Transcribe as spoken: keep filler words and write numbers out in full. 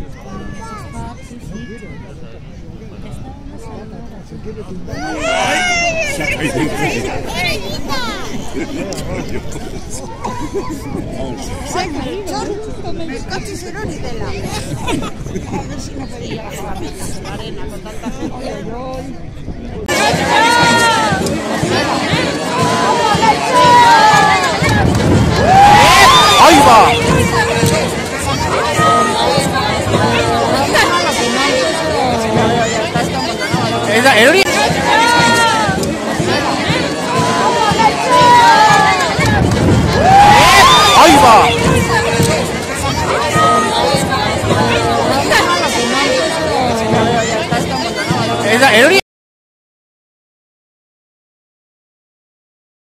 El Casi se lo ni de la. A ver si no podía bajar la arena con tanta gente. ¡Ahí va! ¡Es